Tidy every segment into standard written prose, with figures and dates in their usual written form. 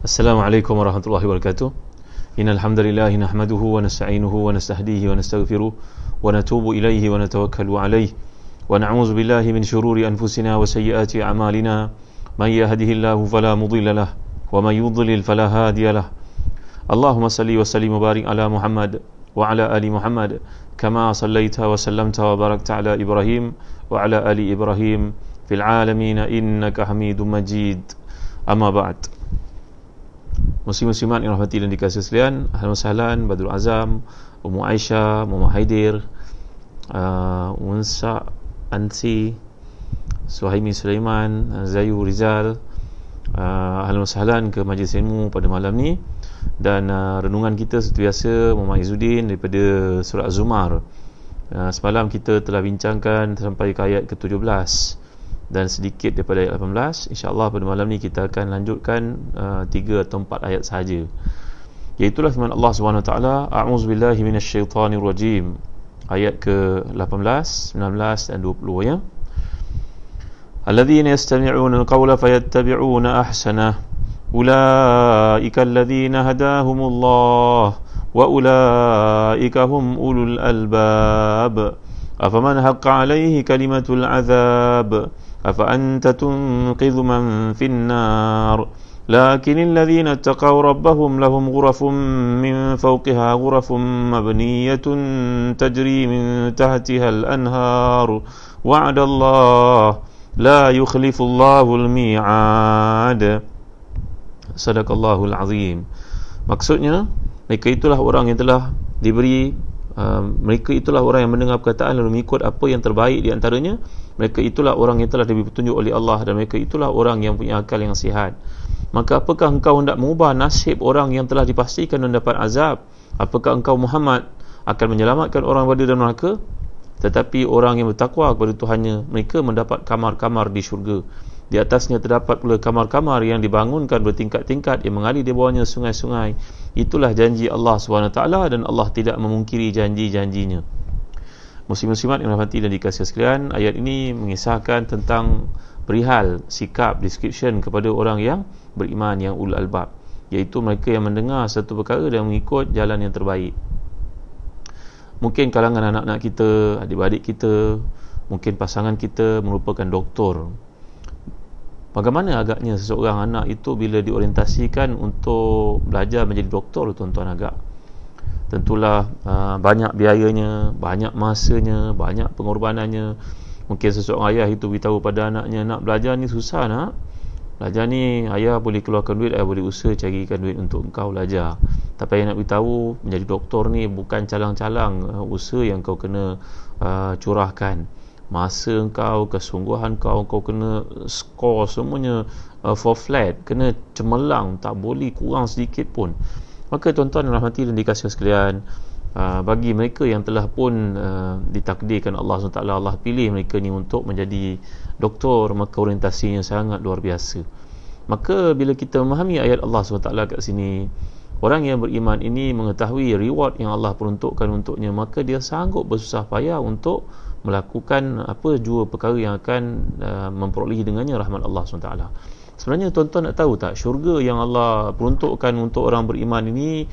Assalamualaikum warahmatullahi wabarakatuh. Innal hamdalillah nahmaduhu wa nasta'inuhu wa nastahdihi wa nastaghfiruh wa natubu ilaihi wa natawakkalu alaihi wa na'udzu billahi min shururi anfusina wa sayyiati a'malina man yahdihillahu fala mudilla lahu wa man yudlil fala hadiya lahu. Allahumma salli wa sallim wa barik ala Muhammad wa ala ali Muhammad kama sallaita wa sallamta wa barakta ala Ibrahim wa ala ali Ibrahim fil alamin innaka Hamidum Majid. Amma ba'd. Muslim-muslimat yang rahmati dan dikasihi sekalian, ahlan wa sahlan, Badrul Azam, Ummu Aisyah, Muhammad Haidir, Unsa, Ansi, Suhaimi Sulaiman, Zayu Rizal, ahlan wa sahlan ke majlis ilmu pada malam ni. Dan renungan kita seperti biasa Muhammad Izzuddin daripada surah Az-Zumar. Semalam kita telah bincangkan sampai ke ayat ke-17 dan sedikit daripada ayat 18. InsyaAllah pada malam ni kita akan lanjutkan 3 atau 4 ayat sahaja, iaitulah firman Allah SWT, A'udzubillahi minasyaitanirrajim, ayat ke-18, 19 dan 20 ya. Alladzina yastami'una al-qawla fayattabi'una ahsanah, ulaika alladzina hadahumullah wa ulaika hum ulul albab, afaman haqqa alaihi kalimatul azab أفأنت تنقذ من في النار لكن الذين اتقوا ربهم لهم غرف من فوقها غرف مبنية تجري من تحتها الأنهار وعد الله لا يخلف الله الميعاد. صدق الله العظيم. Maksudnya, mereka itulah orang yang telah diberi mereka itulah orang yang mendengar perkataan lalu mengikut apa yang terbaik di antaranya. Mereka itulah orang yang telah diberi petunjuk oleh Allah, dan mereka itulah orang yang punya akal yang sihat. Maka apakah engkau hendak mengubah nasib orang yang telah dipastikan mendapat azab? Apakah engkau Muhammad akan menyelamatkan orang pada dalam neraka? Tetapi orang yang bertakwa kepada Tuhannya, mereka mendapat kamar-kamar di syurga. Di atasnya terdapat pula kamar-kamar yang dibangunkan bertingkat-tingkat yang mengalir di bawahnya sungai-sungai. Itulah janji Allah SWT, dan Allah tidak memungkiri janji-janjinya. Muslim-muslimat yang rahmati dan dikasihi sekalian, ayat ini mengisahkan tentang perihal sikap, description kepada orang yang beriman, yang ulul albab, iaitu mereka yang mendengar satu perkara dan mengikut jalan yang terbaik. Mungkin kalangan anak-anak kita, adik-adik kita, mungkin pasangan kita merupakan doktor. Bagaimana agaknya seseorang anak itu bila diorientasikan untuk belajar menjadi doktor, tuan-tuan agak? Tentulah banyak biayanya, banyak masanya, banyak pengorbanannya. Mungkin seseorang ayah itu beritahu pada anaknya, nak belajar ni susah nak. Belajar ni ayah boleh keluarkan duit, ayah boleh usaha carikan duit untuk engkau belajar. Tapi ayah nak beritahu, menjadi doktor ni bukan calang-calang usaha yang kau kena curahkan. Masa engkau, kesungguhan kau kena skor semuanya for flat, kena cemerlang, tak boleh kurang sedikit pun. Maka tuan-tuan yang rahmati dan dikasihi sekalian, bagi mereka yang telah pun ditakdirkan Allah SWT, Allah pilih mereka ni untuk menjadi doktor, maka orientasinya sangat luar biasa. Maka bila kita memahami ayat Allah SWT kat sini, orang yang beriman ini mengetahui reward yang Allah peruntukkan untuknya, maka dia sanggup bersusah payah untuk melakukan apa jua perkara yang akan memperolehi dengannya rahmat Allah SWT. Sebenarnya tuan-tuan nak tahu tak, syurga yang Allah peruntukkan untuk orang beriman ini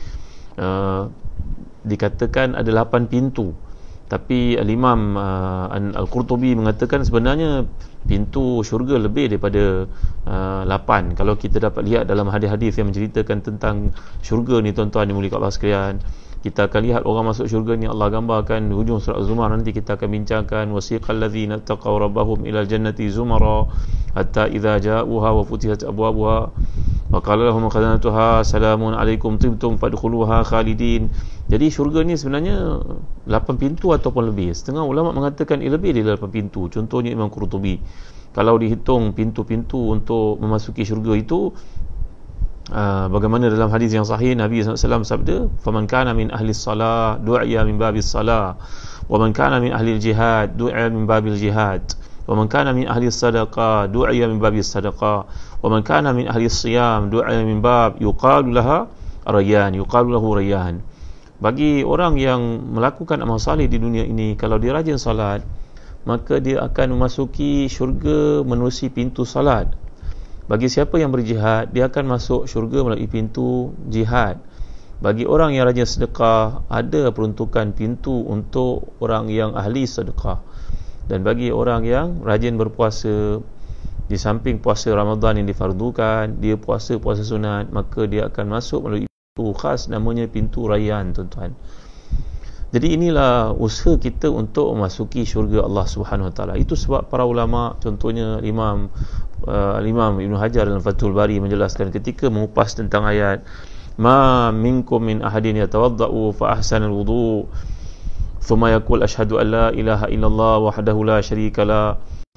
dikatakan ada 8 pintu. Tapi Al-Imam Al-Qurtubi mengatakan sebenarnya pintu syurga lebih daripada 8. Kalau kita dapat lihat dalam hadis-hadis yang menceritakan tentang syurga ni, tuan-tuan dimuliakan Allah sekalian, kita akan lihat orang masuk syurga ni Allah gambarkan di hujung surah Az-Zumar. Nanti kita akan bincangkan, wasiqal ladzina taqaw rabbahum ilal jannati zumara hatta idza ja'uha wa futihat abwabuha wa qala lahum khazanatuha salamun alaikum tibtum fadkhuluha khalidin. Jadi syurga ni sebenarnya 8 pintu ataupun lebih. Setengah ulama mengatakan lebih dari 8 pintu. Contohnya Imam Qurtubi, kalau dihitung pintu-pintu untuk memasuki syurga itu, bagaimana dalam hadis yang sahih Nabi SAW sabda, faman kana min ahli salah du'iya min babis salah, wa man kana min ahli jihad du'iya min babil jihad, wa man kana min ahli sadaqah du'iya min babis sadaqah, wa man kana min ahli siyam du'iya min bab yuqalu lahu rayyan. Bagi orang yang melakukan amal salih di dunia ini, kalau dia rajin salat, maka dia akan memasuki syurga menerusi pintu salat. Bagi siapa yang berjihad, dia akan masuk syurga melalui pintu jihad. Bagi orang yang rajin sedekah, ada peruntukan pintu untuk orang yang ahli sedekah. Dan bagi orang yang rajin berpuasa, di samping puasa Ramadan yang difardukan, dia puasa sunat, maka dia akan masuk melalui pintu khas, namanya pintu Rayyan, tuan-tuan. Jadi inilah usaha kita untuk memasuki syurga Allah Subhanahu Wa Taala. Itu sebab para ulama, contohnya Imam Ibn Hajar dalam Fathul Bari menjelaskan ketika mengupas tentang ayat ma minkum min ahadin yatawaddau fa ahsana alwudu thumma yaqul ashhadu an la ilaha illallah wahdahu la syarika la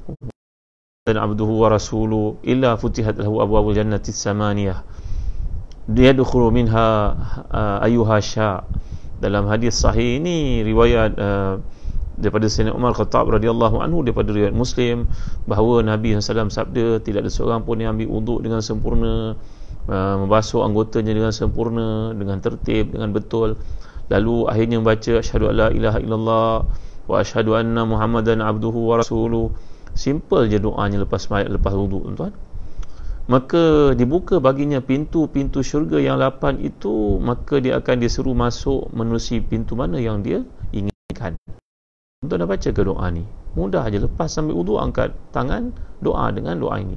dan abduhu wa rasuluhu illa futihat lahu abwabul jannati samaniyah yadkhulu minha ayyuha sya. Dalam hadis sahih ini riwayat daripada Sayyidina Umar Khattab radhiyallahu anhu, daripada riwayat Muslim, bahawa Nabi SAW sabda, tidak ada seorang pun yang ambil wuduk dengan sempurna, membasuh anggotanya dengan sempurna, dengan tertib, dengan betul, lalu akhirnya membaca asyhadu alla ilaha illallah wa asyhadu anna muhammadan abduhu wa rasuluh. Simple je doanya lepas wuduk, tuan-tuan. Maka dibuka baginya pintu-pintu syurga yang 8 itu, maka dia akan diseru masuk menerusi pintu mana yang dia inginkan. Tuan dah baca ke doa ni? Mudah aja, lepas sambil wuduk angkat tangan, doa dengan doa ini.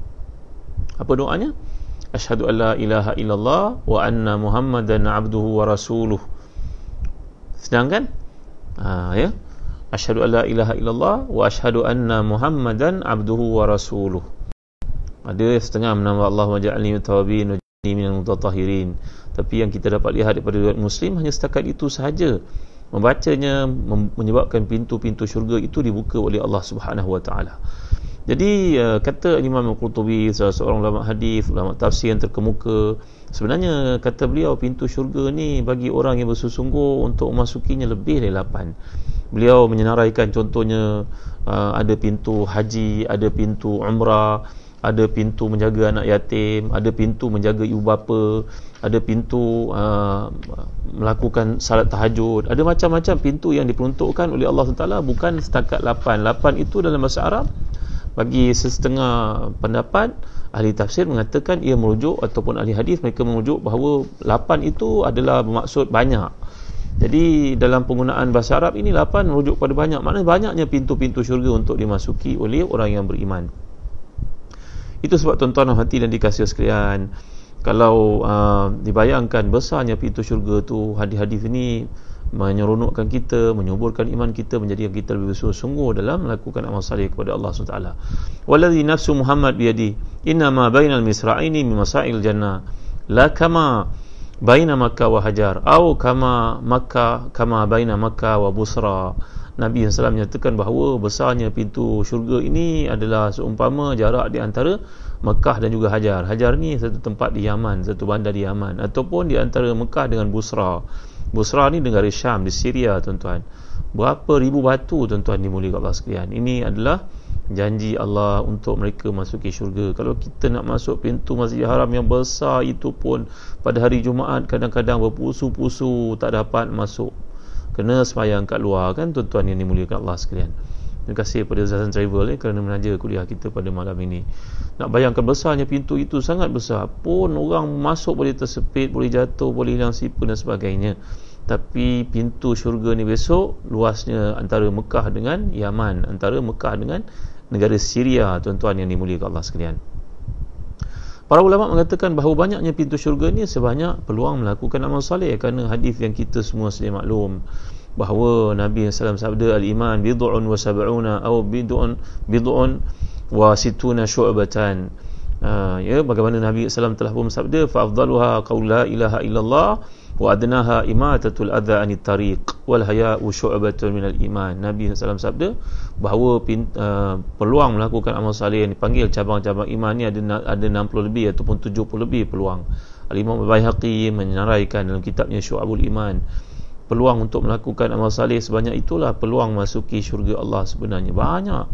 Apa doanya? Asyhadu an la ilaha illallah wa anna muhammadan abduhu wa rasuluh. Senang kan? Ya. Asyhadu an la ilaha illallah wa asyhadu anna muhammadan abduhu wa rasuluh. Ada setengah menambah Allahumma ja'alni tawabin wa ja'alni minal mutatahhirin. Tapi yang kita dapat lihat daripada riwayat Muslim hanya setakat itu sahaja. Membacanya menyebabkan pintu-pintu syurga itu dibuka oleh Allah Subhanahu Wa Taala. Jadi kata Imam Al-Qurtubi, seorang ulama hadis, ulama tafsir yang terkemuka, sebenarnya kata beliau pintu syurga ni bagi orang yang bersungguh untuk memasukinya lebih dari 8. Beliau menyenaraikan contohnya ada pintu haji, ada pintu umrah, ada pintu menjaga anak yatim, ada pintu menjaga ibu bapa, ada pintu melakukan salat tahajud, ada macam-macam pintu yang diperuntukkan oleh Allah SWT, bukan setakat 8. 8 itu dalam bahasa Arab, bagi setengah pendapat ahli tafsir mengatakan ia merujuk, ataupun ahli hadis mereka merujuk bahawa 8 itu adalah bermaksud banyak. Jadi dalam penggunaan bahasa Arab ini 8 merujuk pada banyak, maknanya banyaknya pintu-pintu syurga untuk dimasuki oleh orang yang beriman. Itu sebab tuan-tuan hati dan dikasihi sekalian, kalau dibayangkan besarnya pintu syurga tu, hadis-hadis ini menyeronokkan kita, menyuburkan iman kita, menjadikan kita lebih bersungguh-sungguh dalam melakukan amal salih kepada Allah SWT. Wallazi nafsu Muhammad biyadi innama bainal misra'ini min masail jannah la kama baina Makkah wa Hajar atau kama baina Makkah wa Busra. Nabi SAW menyatakan bahawa besarnya pintu syurga ini adalah seumpama jarak di antara Mekah dan juga Hajar. Hajar ni satu tempat di Yaman, satu bandar di Yaman, ataupun di antara Mekah dengan Busra. Busra ni negara Syam, di Syria, tuan-tuan. Berapa ribu batu, tuan-tuan dimuliakan Allah sekalian. Ini adalah janji Allah untuk mereka masuki syurga. Kalau kita nak masuk pintu Masjidil Haram yang besar itu pun pada hari Jumaat kadang-kadang berpusu-pusu tak dapat masuk, kena sembahyang kat luar, kan tuan-tuan yang dimuliakan Allah sekalian. Terima kasih kepada Zazan Travel kerana menaja kuliah kita pada malam ini. Nak bayangkan besarnya pintu itu, sangat besar, pun orang masuk boleh tersepit, boleh jatuh, boleh hilang sipa dan sebagainya. Tapi pintu syurga ni besok luasnya antara Mekah dengan Yaman, antara Mekah dengan negara Syria, tuan-tuan yang dimuliakan Allah sekalian. Para ulama mengatakan bahawa banyaknya pintu syurga ni sebanyak peluang melakukan amal soleh, kerana hadis yang kita semua sedia maklum bahawa Nabi SAW sabda al-iman bid'un wa sab'una atau bid'un wa situna syu'batan. Ya, bagaimana Nabi SAW telah pun sabda fa afdaluha qaul la ilaha illallah wa adnaha imatatul adha anit tariq wal haya'u syu'batun minal iman. Nabi SAW sabda bahawa peluang melakukan amal saleh yang dipanggil cabang-cabang iman ni ada 60 lebih ataupun 70 lebih peluang. Al-Imam Al-Baihaqi menyenaraikan dalam kitabnya Syu'abul Iman, peluang untuk melakukan amal saleh sebanyak itulah peluang masuki syurga Allah sebenarnya banyak.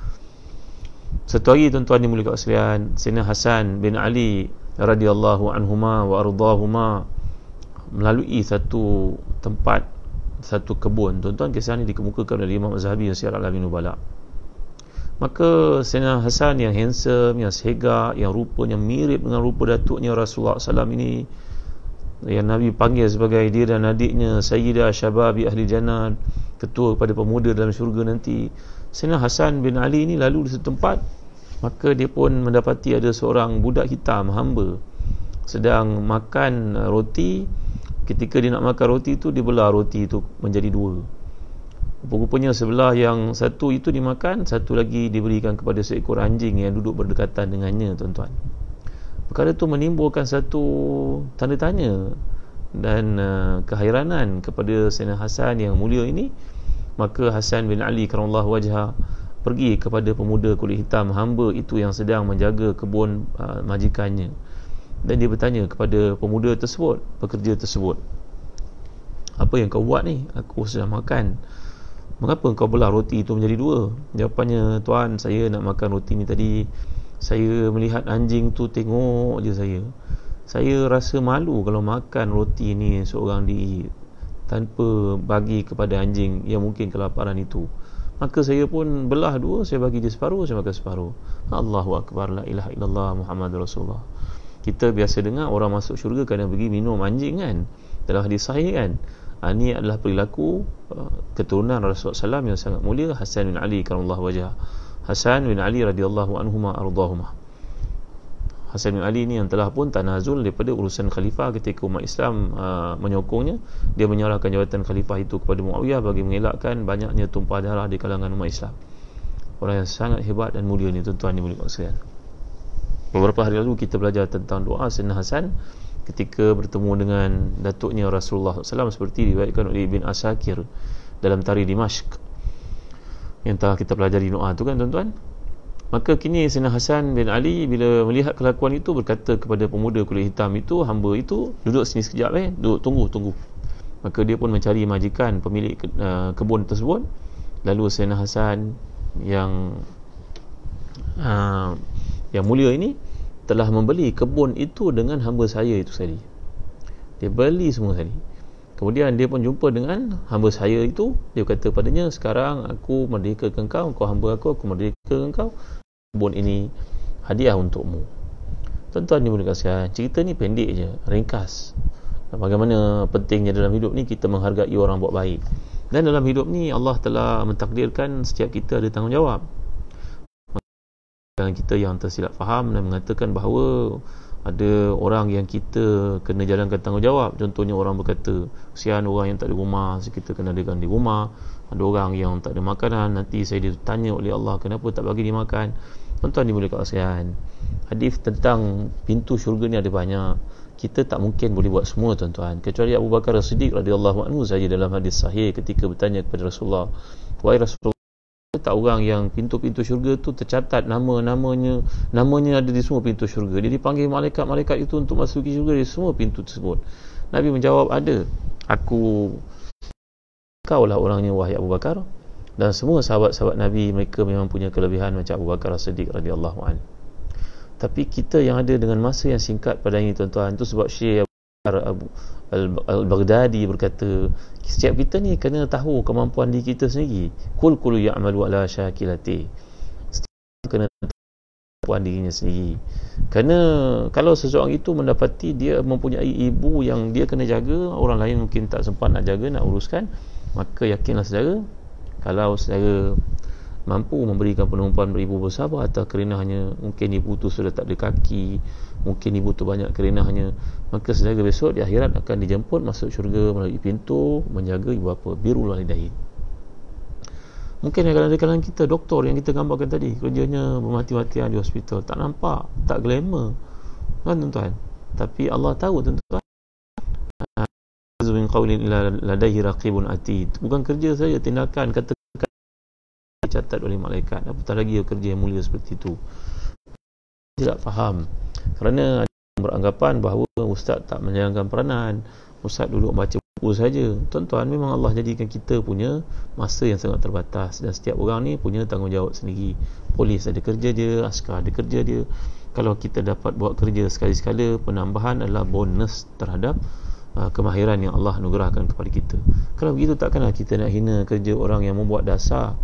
Satu hari, tuan-tuan dimuliakan sekalian, Sayyidina Hasan bin Ali radhiyallahu anhuma wa ardahuma melalui satu tempat, satu kebun. Tuan-tuan, kisah ini dikemukakan oleh Imam Az-Zahabi yang Syiar Alamin Nubala. Maka Sayyidina Hasan yang handsome, yang segak, yang rupanya mirip dengan rupa datuknya Rasulullah SAW ini, yang Nabi panggil sebagai dia dan adiknya Sayyidah Syababi Ahli Jannah, ketua kepada pemuda dalam syurga nanti. Sayyidina Hasan bin Ali ini lalu di satu tempat, maka dia pun mendapati ada seorang budak hitam, hamba, sedang makan roti. Ketika dia nak makan roti itu, dia belah roti itu menjadi dua. Rupanya sebelah yang satu itu dimakan, satu lagi diberikan kepada seekor anjing yang duduk berdekatan dengannya, tuan-tuan. Perkara itu menimbulkan satu tanda tanya dan kehairanan kepada Sayyidina Hasan yang mulia ini. Maka Hasan bin Ali karamallahu wajhah pergi kepada pemuda kulit hitam, hamba itu yang sedang menjaga kebun majikannya, dan dia bertanya kepada pemuda tersebut, pekerja tersebut, apa yang kau buat ni? Aku sedang makan. Mengapa kau belah roti itu menjadi dua? Jawapannya, tuan, saya nak makan roti ni tadi, saya melihat anjing tu tengok je saya. Saya rasa malu kalau makan roti ni seorang diri tanpa bagi kepada anjing yang mungkin kelaparan itu. Maka saya pun belah dua, saya bagi dia separuh, saya makan separuh. Allahu Akbar, la ilaha illallah Muhammadur Rasulullah. Kita biasa dengar orang masuk syurga kerana pergi minum anjing kan, dalam hadis sahih kan. Ini adalah perilaku keturunan Rasulullah SAW yang sangat mulia, Hasan bin Ali karamallahu wajhah. Hasan bin Ali radhiyallahu anhuma ardahuma. Hasan bin Ali ni yang telah pun tanazul daripada urusan khalifah ketika umat Islam menyokongnya. Dia menyerahkan jawatan khalifah itu kepada Muawiyah bagi mengelakkan banyaknya tumpah darah di kalangan umat Islam. Orang yang sangat hebat dan mulia ni, tuan-tuan, dimuliakan sekalian. Beberapa hari lalu kita belajar tentang doa Sayyidina Hasan ketika bertemu dengan datuknya Rasulullah SAW, seperti diriwayatkan oleh Ibn Asakir dalam Tarikh Dimashq yang telah kita pelajari doa tu kan, tuan-tuan. Maka kini Sayyidina Hasan bin Ali bila melihat kelakuan itu berkata kepada pemuda kulit hitam itu, hamba itu, duduk sini sekejap, duduk, tunggu. Maka dia pun mencari majikan pemilik kebun tersebut. Lalu Sayyidina Hasan yang mulia ini telah membeli kebun itu dengan hamba saya itu tadi. Dia beli semua tadi. Kemudian dia pun jumpa dengan hamba saya itu. Dia kata padanya, sekarang aku merdekakan kau hamba aku merdekakan kau. Kebun ini hadiah untukmu. Tuan-tuan dimuliakan sekalian, cerita ni pendek je, ringkas. Bagaimana pentingnya dalam hidup ni kita menghargai orang buat baik. Dan dalam hidup ni Allah telah mentakdirkan setiap kita ada tanggungjawab. Kita yang tersilap faham dan mengatakan bahawa ada orang yang kita kena jalankan tanggungjawab. Contohnya orang berkata, kesian orang yang tak ada rumah, so kita kena adakan di rumah. Ada orang yang tak ada makanan, nanti saya ditanya oleh Allah kenapa tak bagi dia makan. Tuan-tuan dimuliakan sekalian, hadis tentang pintu syurga ni ada banyak. Kita tak mungkin boleh buat semua, tuan-tuan. Kecuali Abu Bakar As-Siddiq radhiyallahu anhu saja dalam hadis sahih ketika bertanya kepada Rasulullah, wahai Rasulullah, tak orang yang pintu-pintu syurga tu tercatat namanya ada di semua pintu syurga. Dia dipanggil malaikat-malaikat itu untuk masuki syurga di semua pintu tersebut. Nabi menjawab, ada. Kaulah orangnya, wahai Abu Bakar. Dan semua sahabat-sahabat Nabi, mereka memang punya kelebihan macam Abu Bakar As-Siddiq radhiyallahu anhu. Tapi kita yang ada dengan masa yang singkat pada ini, tuan-tuan, itu sebab Syekh Abu Al-Baghdadi berkata, setiap kita ni kena tahu kemampuan diri kita sendiri. Kullu ya'malu ala syakilati. Setiap kena tahu kemampuan dirinya sendiri. Kerana kalau seseorang itu mendapati dia mempunyai ibu yang dia kena jaga, orang lain mungkin tak sempat nak jaga, nak uruskan, maka yakinlah saudara, kalau saudara mampu memberikan penumpuan beribu bersabar, atau kerana hanya mungkin ibu tu sudah tak ada kaki, mungkin ibu tu banyak kerenahnya, maka saudara besok di akhirat akan dijemput masuk syurga melalui pintu menjaga ibu bapa, birrul walidain. Mungkin ada kalangan kita doktor yang kita gambarkan tadi, kerjanya bermati-matian di hospital, tak nampak, tak glamour kan, tuan-tuan. Tapi Allah tahu, tuan-tuan, min qawlin illa ladaihi raqibun atid. Bukan kerja saja, tindakan, kata dicatat oleh malaikat, apatah lagi kerja yang mulia seperti itu. Tidak faham kerana ada yang beranggapan bahawa ustaz tak menjalankan peranan, ustaz duduk baca buku saja. Tuan-tuan, memang Allah jadikan kita punya masa yang sangat terbatas, dan setiap orang ni punya tanggungjawab sendiri. Polis ada kerja dia, askar ada kerja dia. Kalau kita dapat buat kerja sekali-sekala, penambahan adalah bonus terhadap kemahiran yang Allah anugerahkan kepada kita. Kalau begitu, takkanlah kita nak hina kerja orang yang membuat dasar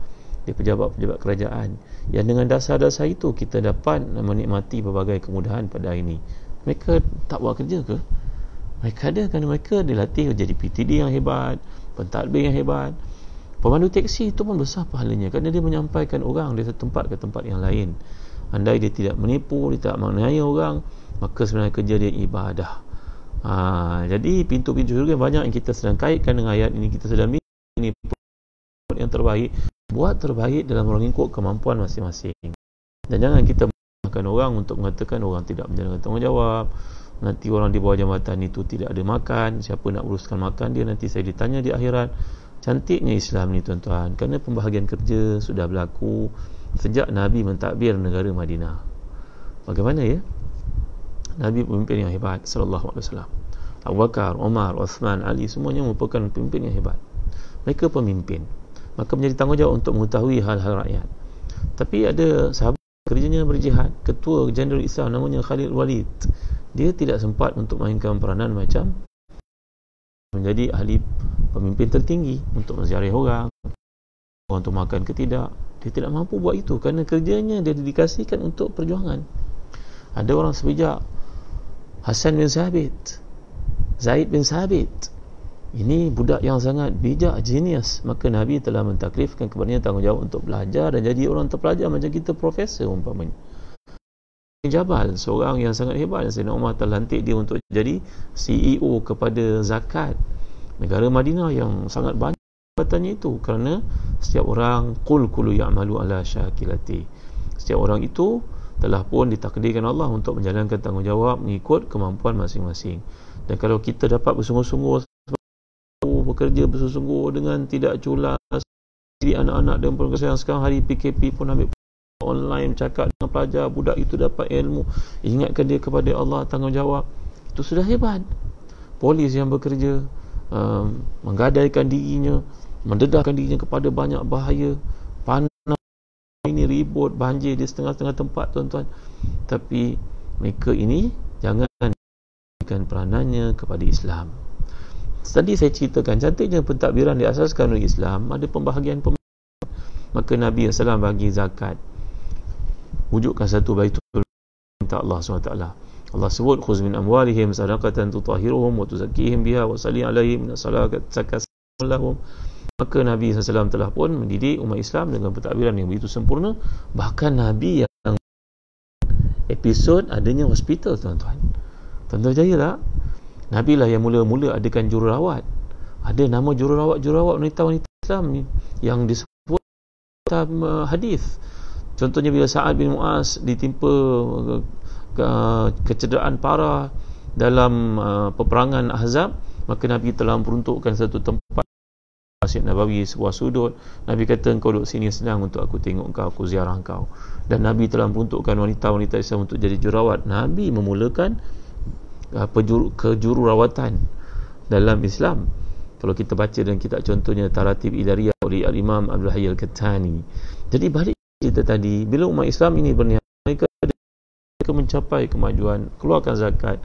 dia pejabat-pejabat kerajaan, yang dengan dasar-dasar itu kita dapat menikmati berbagai kemudahan pada hari ini. Mereka tak buat kerja ke? Mereka ada, kerana mereka dilatih jadi PTD yang hebat, pentadbir yang hebat. Pemandu teksi itu pun besar pahalanya, kerana dia menyampaikan orang dari satu tempat ke tempat yang lain. Andai dia tidak menipu, dia tak menganiaya orang, maka sebenarnya kerja dia ibadah. Jadi pintu-pintu syurga banyak yang kita sedang kaitkan dengan ayat ini. Kita sedang ini yang terbaik, buat terbaik dalam mengikut kemampuan masing-masing. Dan jangan kita menggunakan orang untuk mengatakan orang tidak menjalankan tanggungjawab. Nanti orang di bawah jambatan itu tidak ada makan, siapa nak uruskan makan dia, nanti saya ditanya di akhirat. Cantiknya Islam ni tuan-tuan, kerana pembahagian kerja sudah berlaku sejak Nabi mentadbir negara Madinah. Bagaimana ya? Nabi pemimpin yang hebat sallallahu alaihi wasallam. Abu Bakar, Umar, Uthman, Ali, semuanya merupakan pemimpin yang hebat. Mereka pemimpin, maka menjadi tanggungjawab untuk mengetahui hal-hal rakyat. Tapi ada sahabat kerjanya berjihad, ketua Jenderal Islam namanya Khalid Walid. Dia tidak sempat untuk mainkan peranan macam menjadi ahli pemimpin tertinggi untuk menziarahi orang untuk makan ke tidak. Dia tidak mampu buat itu kerana kerjanya dia dedikasikan untuk perjuangan. Ada orang sebijak Hasan bin Sabit, Zaid bin Sabit, ini budak yang sangat bijak, genius. Maka Nabi telah mentaklifkan kepadanya tanggungjawab untuk belajar dan jadi orang terpelajar macam kita profesor umpamanya. Jabal, seorang yang sangat hebat, Sayyidina Umar telah lantik dia untuk jadi CEO kepada zakat negara Madinah yang sangat banyak jabatannya itu, kerana setiap orang qul kullu ya'malu ala syakilati, setiap orang itu telah pun ditakdirkan Allah untuk menjalankan tanggungjawab mengikut kemampuan masing-masing. Dan kalau kita dapat bersungguh-sungguh bekerja bersungguh-sungguh dengan tidak culas, jadi anak-anak dan perkara yang sekarang hari PKP pun ambil online, cakap dengan pelajar, budak itu dapat ilmu, ingatkan dia kepada Allah, tanggungjawab, itu sudah hebat. Polis yang bekerja menggadaikan dirinya, mendedahkan dirinya kepada banyak bahaya, panas ini, ribut, banjir di setengah-setengah tempat tuan-tuan, tapi mereka ini jangan berikan peranannya kepada Islam. Tadi saya ceritakan cantiknya pentadbiran diasaskan oleh Islam, ada pembahagian maka Nabi SAW bagi zakat, wujudkan satu baitul minta Allah SWT. Allah sebut khuz min amwalihim sadaqatan tutahhiruhum wa tuzakkihim biha wa salli alaihim min salati lahum. Maka Nabi SAW telah pun mendidik umat Islam dengan pentadbiran yang begitu sempurna. Bahkan Nabi yang episod adanya hospital tuan-tuan. Tuan-tuan percaya tak? Nabi lah yang mula-mula adakan jururawat. Ada nama jururawat wanita-wanita Islam yang disebut dalam hadis. Contohnya bila Sa'ad bin Mu'az ditimpa kecederaan parah dalam peperangan Ahzab, maka Nabi telah peruntukkan satu tempat Masjid Nabawi, sebuah sudut. Nabi kata, engkau duduk sini, senang untuk aku tengok engkau, aku ziarah engkau. Dan Nabi telah peruntukkan wanita-wanita Islam untuk jadi jururawat. Nabi memulakan kejururawatan dalam Islam. Kalau kita baca dan kita contohnya Taratib Idariyah oleh Al-Imam Abdul Hayy Al-Kattani. Jadi balik cerita tadi, bila umat Islam ini berniaga, mereka mencapai kemajuan, keluarkan zakat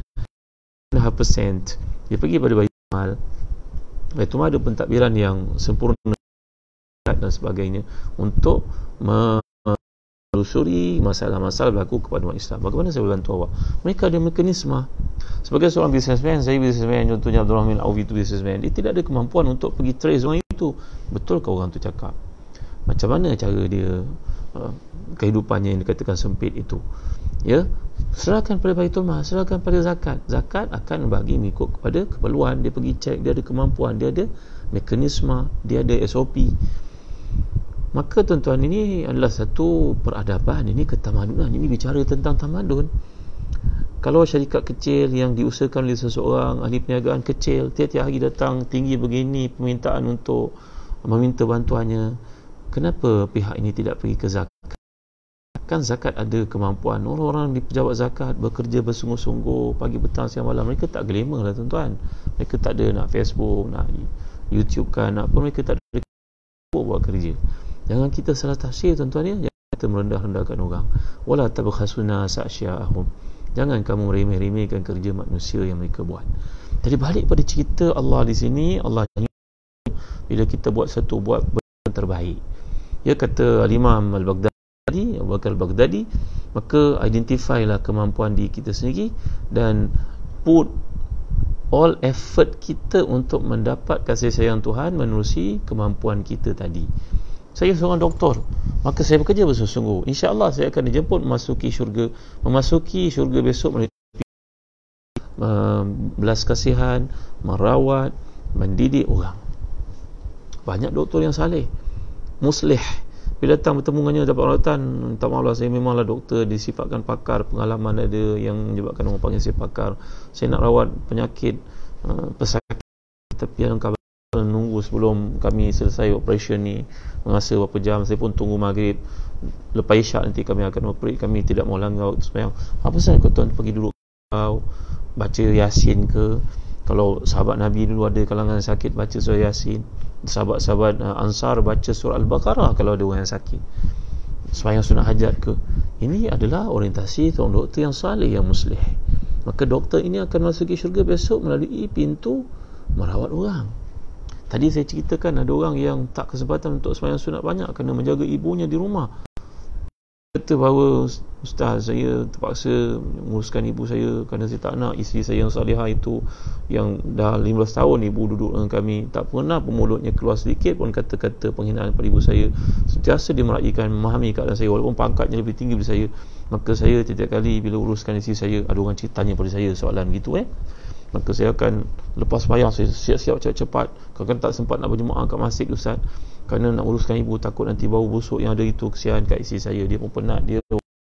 0.5%, dia pergi pada Baitul Mal. Baitul Mal ada pentadbiran yang sempurna dan sebagainya untuk menelusuri masalah-masalah berlaku kepada umat Islam. Bagaimana saya boleh bantu awak? Mereka ada mekanisme. Sebagai seorang businessman, saya businessman, contohnya Abdul Rahman Auf itu businessman, dia tidak ada kemampuan untuk pergi trace orang itu. Betul ke orang tu cakap? Macam mana cara dia kehidupannya yang dikatakan sempit itu? Ya, serahkan pada Baitul Mal, serahkan pada zakat. Zakat akan bagi mengikut kepada keperluan. Dia pergi cek, dia ada kemampuan, dia ada mekanisme, dia ada SOP. Maka tuan-tuan, ini adalah satu peradaban, ini ketamadunan, ini bicara tentang tamadun. Kalau syarikat kecil yang diusahakan oleh seseorang ahli perniagaan kecil, tiap-tiap hari datang tinggi begini permintaan untuk meminta bantuannya, kenapa pihak ini tidak pergi ke zakat? Kan zakat ada kemampuan. Orang-orang di pejabat zakat bekerja bersungguh-sungguh pagi, petang, siang, malam. Mereka tak glamour lah tuan-tuan. Mereka tak ada nak Facebook, nak YouTube kan, nak apa, mereka tak ada buat kerja. Jangan kita salah tafsir tuan-tuan ya. Jangan kita merendah-rendahkan orang. Wala tabkhasuna sa'sya'ahum. Jangan kamu remeh-remehkan kerja manusia yang mereka buat. Jadi balik pada cerita Allah di sini, Allah bila kita buat benda terbaik. Ya, kata Al-Imam Al-Baghdadi, Abu Bakar Al-Baghdadi, maka identify lah kemampuan diri kita sendiri dan put all effort kita untuk mendapat kasih sayang Tuhan menerusi kemampuan kita tadi. Saya seorang doktor, maka saya bekerja bersungguh-sungguh. InsyaAllah saya akan dijemput memasuki syurga besok melalui belas kasihan, merawat, mendidik orang. Banyak doktor yang saleh, muslih. Bila datang bertemu dengannya dapat rawatan, minta maaf lah, saya memanglah doktor disifatkan pakar, pengalaman ada yang menyebabkan orang panggil saya pakar. Saya nak rawat penyakit pesakit, tapi alangkah nunggu sebelum kami selesai operation ni mengasa berapa jam. Saya pun tunggu maghrib, lepas isyak nanti kami akan operate. Kami tidak mau langgar waktu sembahyang. Apa sahaja kau tuan pergi duduk kau baca Yasin ke? Kalau sahabat Nabi dulu ada kalangan sakit, baca surah Yasin. Sahabat-sahabat Ansar baca surah Al-Baqarah kalau ada orang yang sakit. Sembahyang sunat hajat ke? Ini adalah orientasi seorang doktor yang saleh, yang muslih. Maka doktor ini akan masuki syurga besok melalui pintu merawat orang. Tadi saya ceritakan ada orang yang tak kesempatan untuk sembahyang sunat banyak kerana menjaga ibunya di rumah. Kata bahawa, ustaz, saya terpaksa menguruskan ibu saya kerana saya tak nak isteri saya yang salihah itu, yang dah 15 tahun ibu duduk dengan kami, tak pernah mulutnya keluar sedikit pun kata-kata penghinaan pada ibu saya. Sentiasa dia meraihkan, memahami keadaan saya walaupun pangkatnya lebih tinggi dari saya. Maka saya setiap kali bila uruskan isteri saya, ada orang tanya pada saya soalan gitu, maka saya akan lepas sembahyang, saya siap-siap cepat-cepat. Kadang-kadang tak sempat nak berjemaah kat masjid, ustaz, kerana nak uruskan ibu, takut nanti bau busuk yang ada itu kesian kat isteri saya. Dia pun penat, dia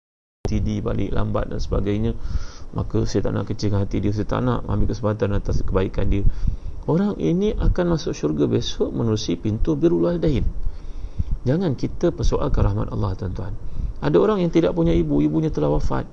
TD balik lambat dan sebagainya. Maka saya tak nak kecilkan hati dia, saya tak nak ambil kesempatan atas kebaikan dia. Orang ini akan masuk syurga besok menerusi pintu birrul walidain. Jangan kita persoalkan rahmat Allah, tuan-tuan. Ada orang yang tidak punya ibu, ibunya telah wafat.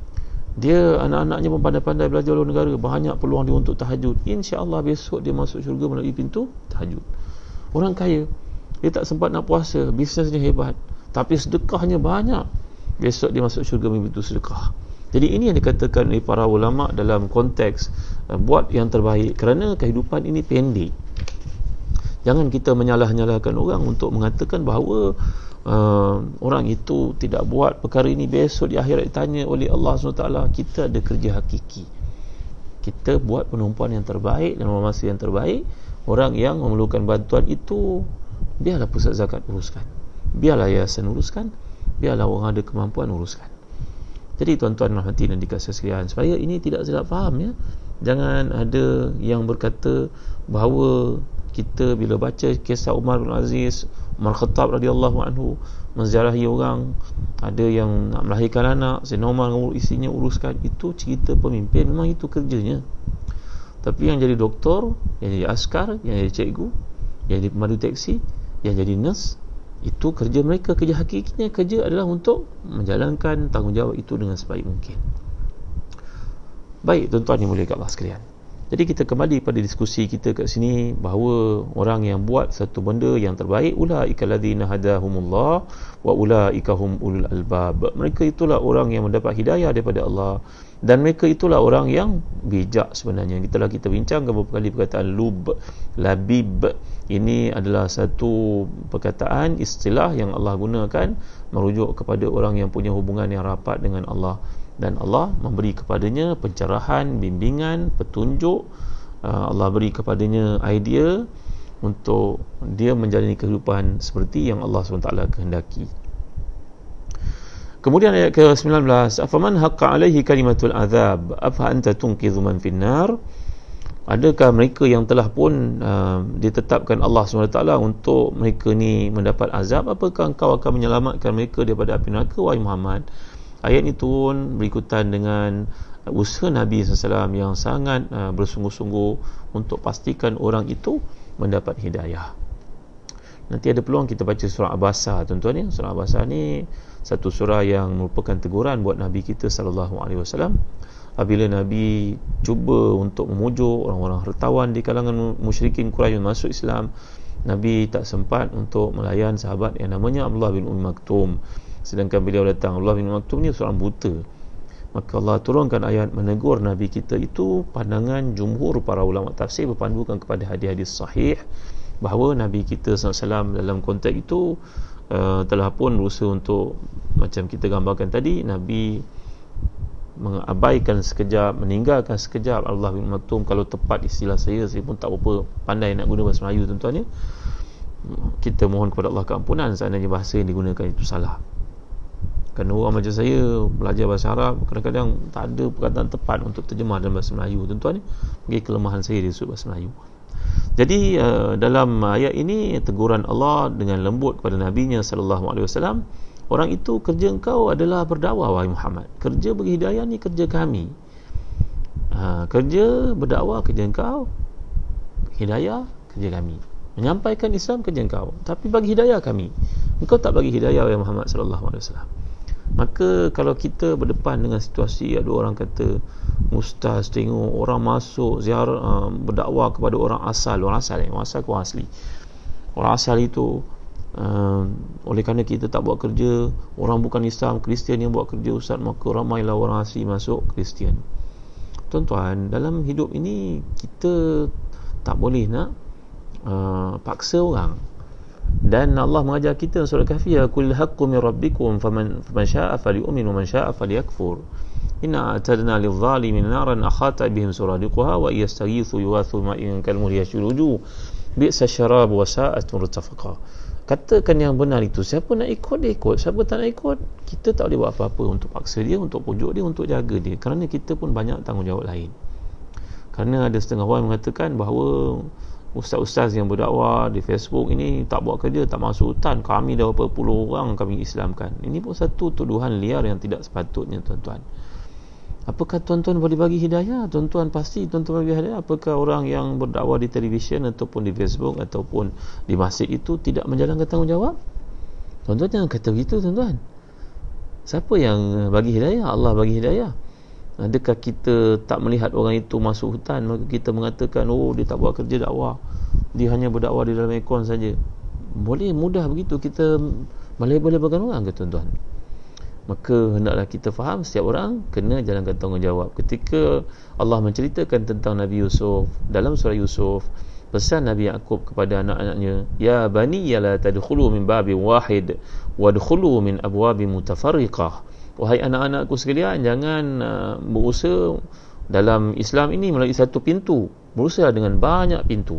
Dia, anak-anaknya pun pandai-pandai belajar luar negara, banyak peluang dia untuk tahajud. InsyaAllah besok dia masuk syurga melalui pintu tahajud. Orang kaya, dia tak sempat nak puasa, bisnesnya hebat, tapi sedekahnya banyak, besok dia masuk syurga melalui pintu sedekah. Jadi ini yang dikatakan oleh para ulama dalam konteks buat yang terbaik, kerana kehidupan ini pendek. Jangan kita menyalah-nyalahkan orang untuk mengatakan bahawa orang itu tidak buat perkara ini, besok di akhirat ditanya oleh Allah SWT. Kita ada kerja hakiki, kita buat penumpuan yang terbaik dan masa yang terbaik. Orang yang memerlukan bantuan itu, biarlah pusat zakat uruskan, biarlah yayasan uruskan, biarlah orang ada kemampuan uruskan. Jadi tuan-tuan rahmati dan dikasihi sekalian, supaya ini tidak salah faham, ya. Jangan ada yang berkata bahawa kita bila baca kisah Umar bin Aziz, Umar Khattab radhiyallahu anhu menziarahi orang, ada yang nak melahirkan anak, Sayyidina Umar isinya uruskan. Itu cerita pemimpin, memang itu kerjanya. Tapi yang jadi doktor, yang jadi askar, yang jadi cikgu, yang jadi pemandu teksi, yang jadi nurse, itu kerja mereka. Kerja hakikinya, kerja adalah untuk menjalankan tanggungjawab itu dengan sebaik mungkin. Baik tuan-tuan yang mulia Allah sekalian, jadi kita kembali pada diskusi kita kat sini, bahawa orang yang buat satu benda yang terbaik, ulaika alladzina hadahumullah wa ulaika hum ulul albab. Mereka itulah orang yang mendapat hidayah daripada Allah, dan mereka itulah orang yang bijak sebenarnya. Kita bincang beberapa kali perkataan labib. Ini adalah satu perkataan istilah yang Allah gunakan merujuk kepada orang yang punya hubungan yang rapat dengan Allah, dan Allah memberi kepadanya pencerahan, bimbingan, petunjuk. Allah beri kepadanya idea untuk dia menjalani kehidupan seperti yang Allah SWT kehendaki. Kemudian ayat ke-19, afaman haqqa alaihi kalimatul azab afa anta tunqidhu man finnar. Adakah mereka yang telah pun ditetapkan Allah SWT untuk mereka ni mendapat azab, apakah engkau akan menyelamatkan mereka daripada api neraka, wahai Muhammad? Ayat ini turun berikutan dengan usaha Nabi SAW yang sangat bersungguh-sungguh untuk pastikan orang itu mendapat hidayah. Nanti ada peluang kita baca surah Abasa, tuan-tuan, ya. Surah Abasa ni satu surah yang merupakan teguran buat Nabi kita SAW. Apabila Nabi cuba untuk memujuk orang-orang hartawan di kalangan musyrikin Quraisy masuk Islam, Nabi tak sempat untuk melayan sahabat yang namanya Abdullah bin Maktum. Sedangkan beliau datang, Abdullah bin Maktum ni seorang buta. Maka Allah turunkan ayat menegur Nabi kita. Itu pandangan jumhur para ulama tafsir berpandukan kepada hadis-hadis sahih, bahawa Nabi kita SAW dalam konteks itu telah pun berusaha untuk, macam kita gambarkan tadi, Nabi mengabaikan sekejap, meninggalkan sekejap. Allah bin Maktum, kalau tepat istilah saya pun tak berapa pandai nak guna bahasa Melayu tuan-tuan ya. Kita mohon kepada Allah keampunan seandainya bahasa yang digunakan itu salah. Kerana orang macam saya belajar bahasa Arab, kadang-kadang tak ada perkataan tepat untuk terjemah dalam bahasa Melayu tuan-tuan. Bagi kelemahan saya di sudut bahasa Melayu. Jadi dalam ayat ini teguran Allah dengan lembut kepada Nabi-Nya SAW, orang itu, kerja engkau adalah berdakwah wahai Muhammad. Kerja bagi hidayah ni kerja kami. Kerja berdakwah kerja engkau, hidayah kerja kami. Menyampaikan Islam kerja engkau, tapi bagi hidayah kami. Engkau tak bagi hidayah wahai Muhammad SAW. Maka kalau kita berdepan dengan situasi ada orang kata, ustaz tengok orang masuk ziarah, berdakwah kepada orang asal ke orang asli. Orang asal itu oleh kerana kita tak buat kerja, orang bukan Islam, Kristian yang buat kerja ustaz, maka ramailah orang asli masuk Kristian. Tuan-tuan, dalam hidup ini kita tak boleh nak paksa orang. Dan Allah mengajar kita surah Kahfi, qul haqqu min rabbikum faman syaa'a falyu'min wa man syaa'a falyakfur. Inna a'tadna lidh-dhalimin naran akhata bihim suradiquha wa yastaghithu yughathu ma'in kalmuhl yashul wujuh bi'sa syarab wa sa'at murtafaqa. Katakan yang benar itu. Siapa nak ikut dia ikut, siapa tak nak ikut, kita tak boleh buat apa-apa untuk paksa dia, untuk pujuk dia, untuk jaga dia, kerana kita pun banyak tanggungjawab lain. Kerana ada setengah orang mengatakan bahawa ustaz-ustaz yang berdakwah di Facebook ini tak buat kerja, tak masuk hutan, kami dah berapa puluh orang kami Islamkan. Ini pun satu tuduhan liar yang tidak sepatutnya tuan-tuan. Apakah tuan-tuan boleh bagi hidayah? Tuan-tuan pasti tuan-tuan bagi hidayah. Apakah orang yang berdakwah di televisyen ataupun di Facebook ataupun di masjid itu tidak menjalankan tanggungjawab? Tuan-tuan jangan kata begitu tuan-tuan. Siapa yang bagi hidayah? Allah bagi hidayah. Adakah kita tak melihat orang itu masuk hutan, maka kita mengatakan, oh dia tak buat kerja dakwah, dia hanya berdakwah di dalam aircon saja? Boleh mudah begitu kita boleh-bolehkan orang ke tuan-tuan? Maka hendaklah kita faham setiap orang kena jalankan tanggungjawab. Ketika Allah menceritakan tentang Nabi Yusuf dalam surah Yusuf, pesan Nabi Yaqub kepada anak-anaknya, ya bani la tadkhulu min babin wahid wadkhulu min abwabin mutafarriqah. Wahai anak-anakku sekalian, jangan berusaha dalam Islam ini melalui satu pintu, berusaha dengan banyak pintu.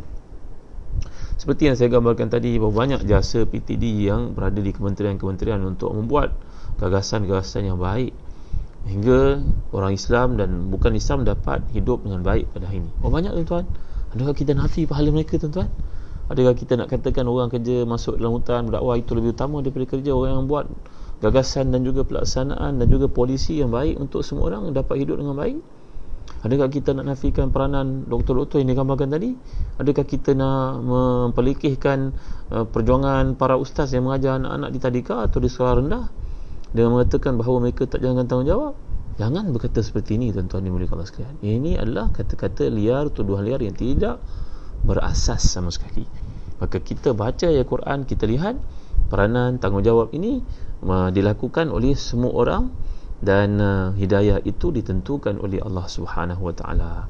Seperti yang saya gambarkan tadi, bahawa banyak jasa PTD yang berada di kementerian-kementerian untuk membuat gagasan-gagasan yang baik, hingga orang Islam dan bukan Islam dapat hidup dengan baik pada hari ini. Banyak tuan-tuan. Adakah kita nafi pahala mereka tuan-tuan? Adakah kita nak katakan orang kerja masuk dalam hutan berdakwah itu lebih utama daripada kerja orang yang buat gagasan dan juga pelaksanaan dan juga polisi yang baik untuk semua orang dapat hidup dengan baik? Adakah kita nak nafikan peranan doktor-doktor yang digambarkan tadi? Adakah kita nak memperlekehkan perjuangan para ustaz yang mengajar anak-anak di tadika atau di sekolah rendah dengan mengatakan bahawa mereka tak jalankan tanggungjawab? Jangan berkata seperti ini tuan-tuan dimuliakan Allah sekalian. Ini adalah kata-kata liar, tuduhan liar yang tidak berasas sama sekali. Maka kita baca ayat Quran, kita lihat peranan tanggungjawab ini dilakukan oleh semua orang, dan hidayah itu ditentukan oleh Allah Subhanahu Wa Taala.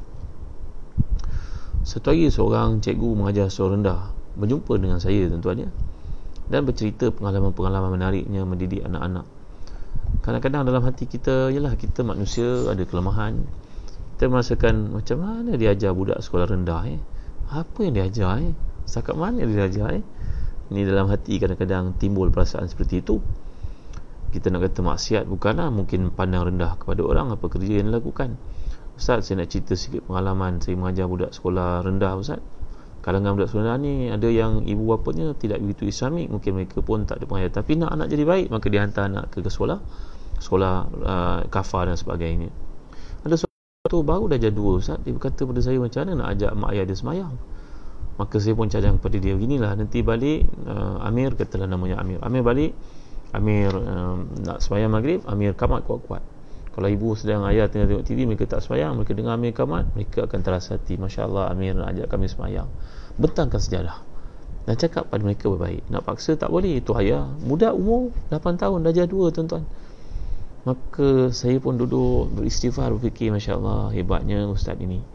Satu hari seorang cikgu mengajar sekolah rendah berjumpa dengan saya tuan-tuan ya, dan bercerita pengalaman-pengalaman menariknya mendidik anak-anak. Kadang-kadang dalam hati kita, yalah kita manusia ada kelemahan. Kita merasakan macam mana dia ajar budak sekolah rendah apa yang dia ajar setakat mana dia ajar Ini dalam hati kadang-kadang timbul perasaan seperti itu. Kita nak kata maksiat bukanlah, mungkin pandang rendah kepada orang apa kerja yang dilakukan. Ustaz, saya nak cerita sikit pengalaman saya mengajar budak sekolah rendah Ustaz. Kalangan budak sekolah ni ada yang ibu bapanya tidak begitu Islamik, mungkin mereka pun tak ada pengajaran, tapi nak anak jadi baik, maka dia hantar anak ke sekolah kafar dan sebagainya. Ada seorang tu baru dah jadi 2 Ustaz, dia berkata pada saya, macam mana nak ajak mak ayah dia semayang? Maka saya pun cadang kepada dia, beginilah, nanti balik Amir, katalah namanya Amir balik, Amir nak semayang maghrib, Amir kamat kuat-kuat. Kalau ibu sedang ayah tengah tengok TV, mereka tak semayang, mereka dengar Amir kamat, mereka akan terasa hati, Masya Allah Amir nak ajak kami semayang. Bentangkan sejadah dan cakap pada mereka berbaik. Nak paksa tak boleh, itu ayah muda umur 8 tahun dah jadi 2 tuan-tuan. Maka saya pun duduk beristighfar, berfikir Masya Allah hebatnya ustaz ini.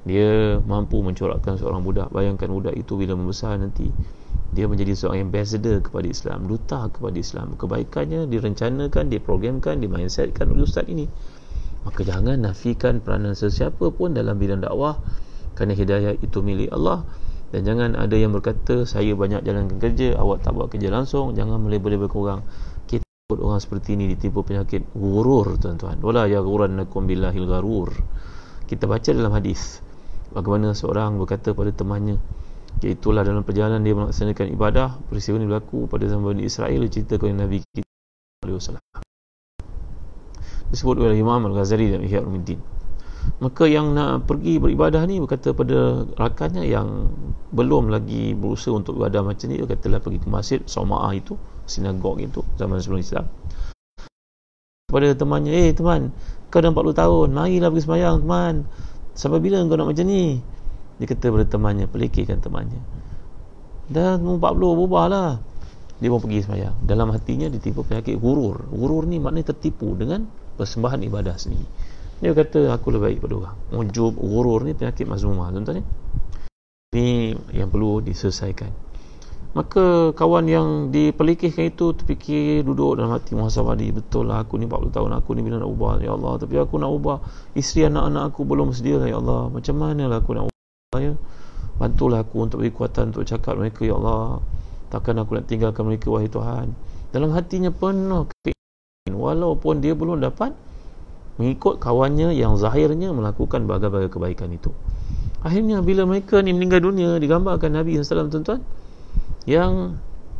Dia mampu mencorakkan seorang budak. Bayangkan budak itu bila membesar nanti, dia menjadi seorang ambassador kepada Islam, duta kepada Islam. Kebaikannya direncanakan, diprogramkan, dimindsetkan oleh ustaz ini. Maka jangan nafikan peranan sesiapa pun dalam bidang dakwah, kerana hidayah itu milik Allah. Dan jangan ada yang berkata, saya banyak jalankan kerja, awak tak buat kerja langsung. Jangan melabel-label korang. Kita orang seperti ini ditipu penyakit ghurur, tuan-tuan. Wala yaghurrannakum billahil gharur. Kita baca dalam hadis bagaimana seorang berkata pada temannya, iaitulah dalam perjalanan dia melaksanakan ibadah, peristiwa ini berlaku pada zaman Bani Israel, diceritakan oleh Nabi kita SAW, disebut oleh Imam Al-Ghazali dalam Ihya Ulumuddin. Maka yang nak pergi beribadah ni berkata pada rakannya yang belum lagi berusaha untuk beribadah macam ni, dia katalah pergi ke masjid Soma'ah itu, sinagog itu zaman sebelum Islam, kepada temannya, teman, kau dah 40 tahun, marilah pergi sembahyang teman, sampai bila kau nak macam ni? Dia kata pada temannya, pelikirkan temannya, dah 40 berubahlah. Dia pun pergi sembahyang. Dalam hatinya ditipu penyakit ghurur. Ghurur ni maknanya tertipu dengan persembahan ibadah sendiri. Dia kata aku lebih baik pada orang. Ujub, ghurur ni penyakit mazmumah, tuan-tuan. Ini yang perlu diselesaikan. Maka kawan yang dipelikirkan itu terfikir, duduk dalam hati muhasabah diri, betul lah aku ni 40 tahun, aku ni bila nak ubah ya Allah, tapi aku nak ubah, isteri anak-anak aku belum sedia ya Allah, macam mana lah aku nak ubah ya, bantulah aku untuk beri kuatan untuk cakap mereka ya Allah, takkan aku nak tinggalkan mereka wahai Tuhan. Dalam hatinya penuh keinginan, walaupun dia belum dapat mengikut kawannya yang zahirnya melakukan berbagai kebaikan itu. Akhirnya bila mereka ni meninggal dunia, digambarkan Nabi SAW, tuan-tuan, yang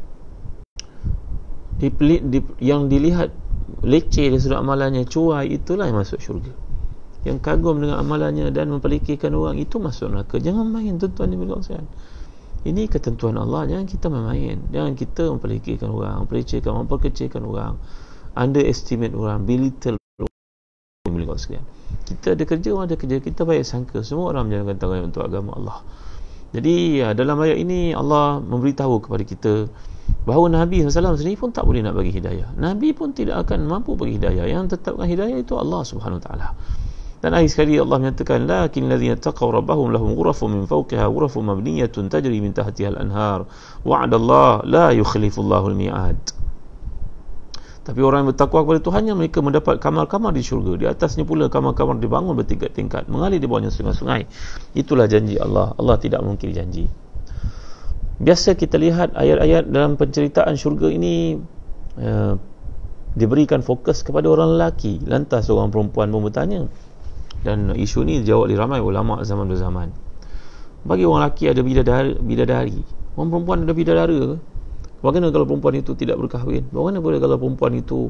dilihat leceh dari sudut amalannya, cuai, itulah yang masuk syurga. Yang kagum dengan amalannya dan mempelikirkan orang, itu masuk neraka. Jangan main, tuan-tuan yang berkongsian. Ini ketentuan Allah, jangan kita main. Jangan kita mempelikirkan orang, melecehkan, memperkecilkan orang, underestimate orang, belittle orang. Kita ada kerja, orang ada kerja. Kita baik sangka semua orang menjalankan tanggungjawab untuk agama Allah. Jadi dalam ayat ini Allah memberitahu kepada kita bahawa Nabi SAW sendiri pun tak boleh nak bagi hidayah. Nabi pun tidak akan mampu bagi hidayah. Yang tetapkan hidayah itu Allah Subhanahu Wa Taala. Dan akhir sekali Allah menyatakan, lakin ladzina taqaw rabbahum lahum ghurafun min fawqiha ghurafun mabniyatun tajri min tahtiha al-anhar wa'adallah la yukhlifullahu al-mi'ad. Tapi orang yang bertakwa kepada Tuhannya, mereka mendapat kamar-kamar di syurga. Di atasnya pula kamar-kamar dibangun bertingkat-tingkat, mengalir di bawahnya sungai-sungai. Itulah janji Allah. Allah tidak mungkiri janji. Biasa kita lihat ayat-ayat dalam penceritaan syurga ini diberikan fokus kepada orang lelaki. Lantas orang perempuan pun bertanya. Dan isu ini dijawab oleh ramai ulama zaman berzaman. Bagi orang lelaki ada bidadari. Orang perempuan ada bidadara ke? Bagaimana kalau perempuan itu tidak berkahwin? Bagaimana boleh kalau perempuan itu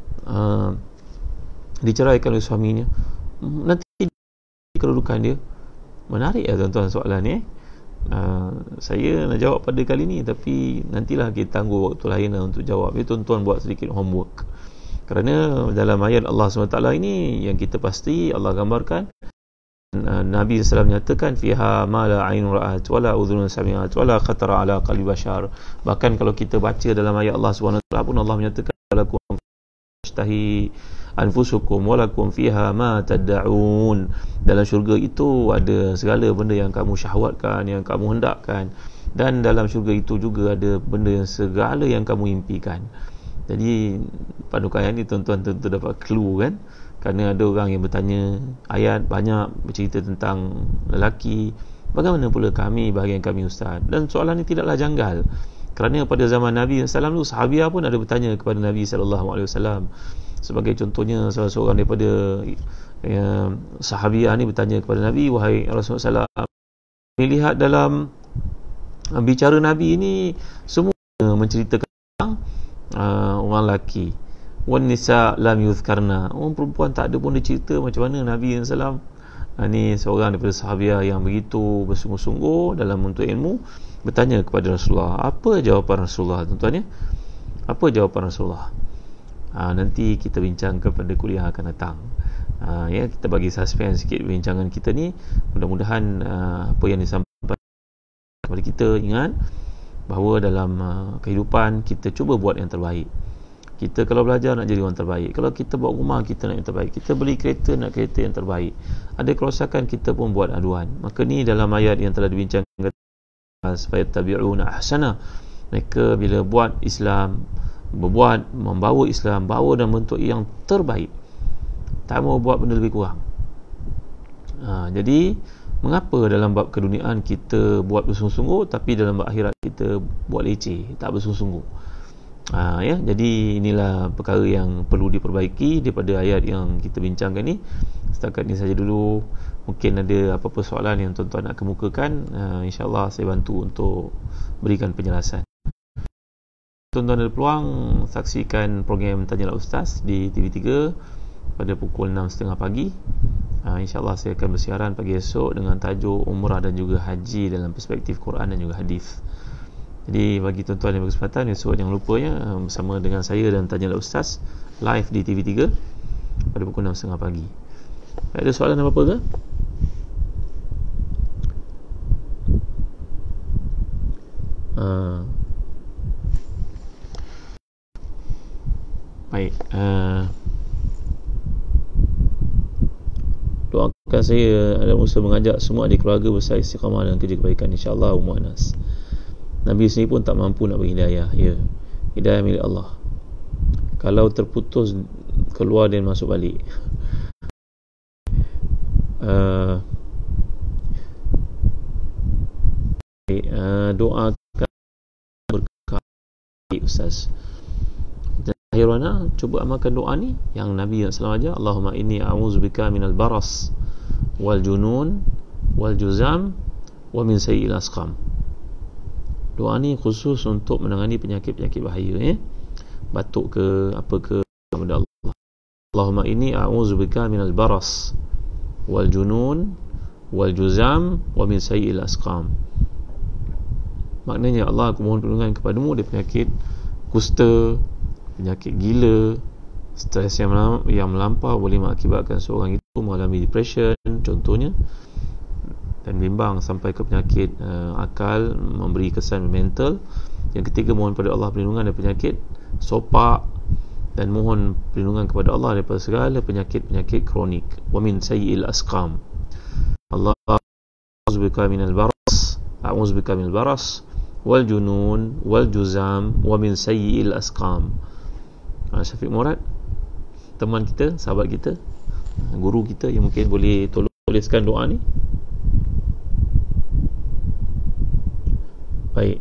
diceraikan oleh suaminya? Nanti kedudukan dia. Menarik ya tuan-tuan soalan ni. Saya nak jawab pada kali ni, tapi nantilah kita tangguh waktu lain untuk jawab. Jadi tuan-tuan buat sedikit homework. Kerana dalam ayat Allah SWT ini yang kita pasti Allah gambarkan, Nabi SAW menyatakan fiha ma la ainun ra'at wala udhunun sami'at wala khatara ala qalbi bashar. Bahkan kalau kita baca dalam ayat Allah SWT pun Allah menyatakan lakum tashtahi anfusukum walakum fiha ma tad'un. Dalam syurga itu ada segala benda yang kamu syahwatkan, yang kamu hendakkan, dan dalam syurga itu juga ada benda yang segala yang kamu impikan. Jadi paduka ayat ni tuan-tuan tentu dapat clue kan. Kerana ada orang yang bertanya, ayat banyak bercerita tentang lelaki, bagaimana pula kami, bahagian kami ustaz? Dan soalan ini tidaklah janggal. Kerana pada zaman Nabi SAW tu, sahabiah pun ada bertanya kepada Nabi SAW. Sebagai contohnya, salah seorang daripada sahabiah ni bertanya kepada Nabi, wahai Rasulullah SAW, melihat dalam bicara Nabi ini semua menceritakan tentang orang lelaki. Wan nisa lam yuzkarna. Orang perempuan tak ada pun dia cerita macam mana Nabi SAW. Ini seorang daripada sahabiah yang begitu bersungguh-sungguh dalam menuntut ilmu bertanya kepada Rasulullah. Apa jawapan Rasulullah, tuan-tuan ya? Apa jawapan Rasulullah? Nanti kita bincangkan pada kuliah akan datang. Ya, kita bagi suspense sikit bincangan kita ni. Mudah-mudahan apa yang disampaikan kepada kita, ingat bahawa dalam kehidupan kita cuba buat yang terbaik. Kita kalau belajar nak jadi orang terbaik, kalau kita buat rumah kita nak yang terbaik, kita beli kereta nak kereta yang terbaik, ada kerosakan kita pun buat aduan. Maka ni dalam ayat yang telah dibincangkan, supaya tabi'una ahsana, mereka bila buat Islam, membawa Islam, bawa dalam bentuk yang terbaik, tak mau buat benda lebih kurang. Jadi mengapa dalam bab keduniaan kita buat bersungguh-sungguh, tapi dalam bab akhirat kita buat leceh, tak bersungguh-sungguh? Jadi inilah perkara yang perlu diperbaiki daripada ayat yang kita bincangkan ni. Setakat ni saja dulu. Mungkin ada apa-apa soalan yang tuan-tuan nak kemukakan, insyaAllah saya bantu untuk berikan penjelasan. Tuan-tuan ada peluang saksikan program Tanyalah Ustaz di TV3 pada pukul 6.30 pagi. InsyaAllah saya akan bersiaran pagi esok dengan tajuk Umrah dan juga Haji dalam perspektif Quran dan juga Hadis. Jadi bagi tuan-tuan yang berkesempatan, esok jangan lupa bersama dengan saya dan Tanyalah Ustaz live di TV3 pada pukul 6.30 pagi. Ada soalan apa-apa ke? Baik, doakan saya ada usaha mengajak semua adik keluarga besar istiqamah dan kerja kebaikan, insyaAllah. Anas, Nabi sendiri pun tak mampu nak bagi hidayah. Hidayah milik Allah. Kalau terputus, keluar dan masuk balik. Doakan berkah Ustaz. Akhirana cuba amalkan doa ni yang Nabi SAW ajar. Allahumma inni a'udzubika minal baras wal junun wal juzam wa min sayyi'il asqam. Doa ni khusus untuk menangani penyakit-penyakit bahaya, batuk ke apa ke, kepada Allah. Allahumma inni a'udzubika minal baras wal junun wal juzam wa min sayyi'il asqam. Maknanya, Allah, aku mohon perlindungan kepadamu dari penyakit kusta, penyakit gila, stres yang melampau boleh mengakibatkan seorang itu mengalami depression contohnya, dan bimbang sampai ke penyakit akal, memberi kesan mental. Yang ketiga, mohon pada Allah perlindungan dari penyakit sopak, dan mohon perlindungan kepada Allah daripada segala penyakit-penyakit kronik. Wa min sayyi'il asqam. Allah, a'udzubika minal baras, a'udzubika minal baras wal junun wal juzam wa min sayyi'il asqam. Syafiq Murad, teman kita, sahabat kita, guru kita, yang mungkin boleh tolong tuliskan doa ni. Baik,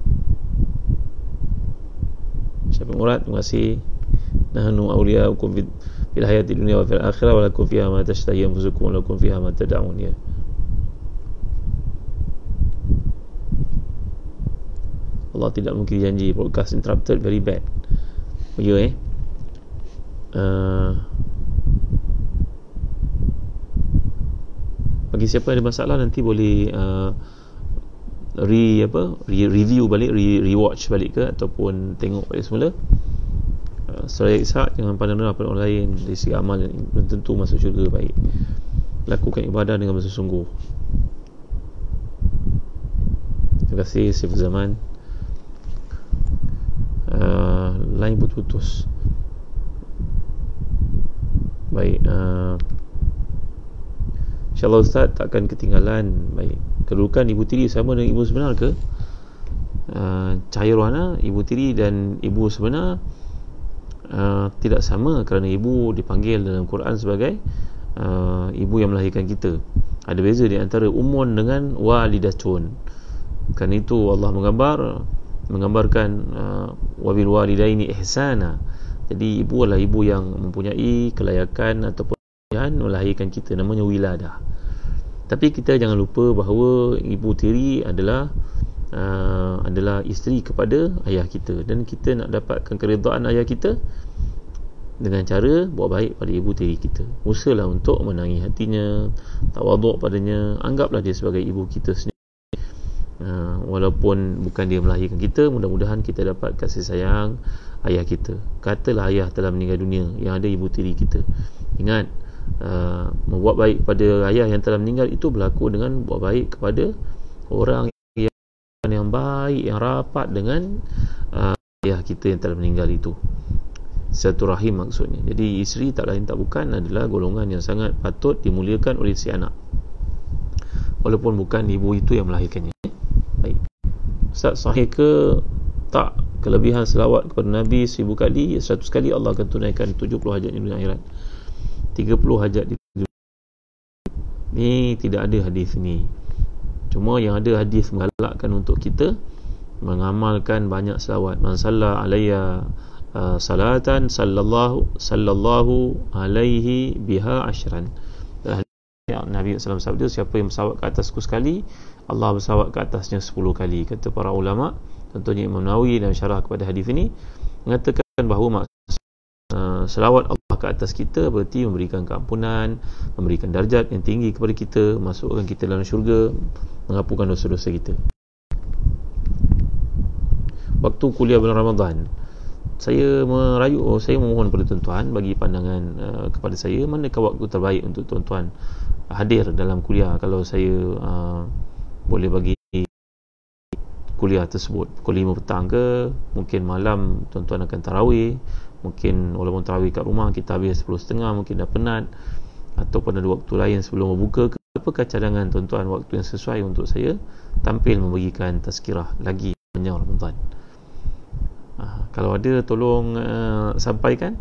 Syafiq Murad, terima kasih. Nahnu awliya'ukum fil hayati dunya wa fil akhirah wa lakum fiha ma tashtahi anfusukum wa lakum fiha ma tad'un. Allah tidak mungkin janji. Broadcast interrupted, very bad. Bagi siapa ada masalah, nanti boleh review balik, rewatch balik ke, ataupun tengok balik semula. Surah Ishaq, jangan pandang rendah pada orang lain dari segi amal yang belum tentu masuk syurga. Baik, lakukan ibadah dengan bersungguh. Terima kasih Saiful Zaman. Lain putus-putus. Baik, InsyaAllah Ustaz takkan ketinggalan. Baik, kedudukan ibu tiri sama dengan ibu sebenar ke? Cahaya Rohana, ibu tiri dan ibu sebenar tidak sama, kerana ibu dipanggil dalam Quran sebagai ibu yang melahirkan kita. Ada beza di antara ummun dengan walidatun. Kerana itu Allah menggambarkan wabil walidaini ihsana. Jadi ibu adalah ibu yang mempunyai kelayakan ataupun melahirkan kita, namanya wiladah. Tapi kita jangan lupa bahawa ibu tiri adalah isteri kepada ayah kita, dan kita nak dapatkan keridaan ayah kita dengan cara buat baik pada ibu tiri kita. Usahalah untuk menangi hatinya, tawaduk padanya, anggaplah dia sebagai ibu kita sendiri. Walaupun bukan dia melahirkan kita, mudah-mudahan kita dapat kasih sayang ayah kita. Katalah ayah telah meninggal dunia, yang ada ibu tiri kita. Ingat, membuat baik pada ayah yang telah meninggal itu berlaku dengan buat baik kepada orang yang baik, yang rapat dengan ayah kita yang telah meninggal itu. silaturahim maksudnya. Jadi isteri tak lain tak bukan adalah golongan yang sangat patut dimuliakan oleh si anak, walaupun bukan ibu itu yang melahirkannya. Baik, Ustaz, sahih ke tak kelebihan selawat kepada Nabi 1000 kali, 100 kali Allah akan tunaikan 70 hajat di dunia akhirat, 30 hajat di dunia? Ni tidak ada hadis ni. Cuma yang ada hadis menggalakkan untuk kita mengamalkan banyak selawat. Man salla alayya salatan sallallahu alaihi biha ashran. Nabi SAW sabda, siapa yang bersawat ke atasku sekali, Allah bersawat ke atasnya 10 kali. Kata para ulama, contohnya Imam Nawawi dalam syarah kepada hadis ini mengatakan bahawa selawat Allah ke atas kita berarti memberikan keampunan, memberikan darjat yang tinggi kepada kita, masukkan kita dalam syurga, menghapuskan dosa-dosa kita. Waktu kuliah bulan Ramadan, saya memohon kepada tuan-tuan bagi pandangan kepada saya, manakah waktu terbaik untuk tuan-tuan hadir dalam kuliah. Kalau saya boleh bagi kuliah tersebut pukul 5 petang ke, mungkin malam tuan-tuan akan tarawih, mungkin walaupun tarawih kat rumah kita habis 10.30, mungkin dah penat, ataupun ada waktu lain sebelum berbuka ke. Apakah cadangan tuan-tuan waktu yang sesuai untuk saya tampil membagikan tazkirah lagi sepanjang Ramadan? Kalau ada, tolong sampaikan,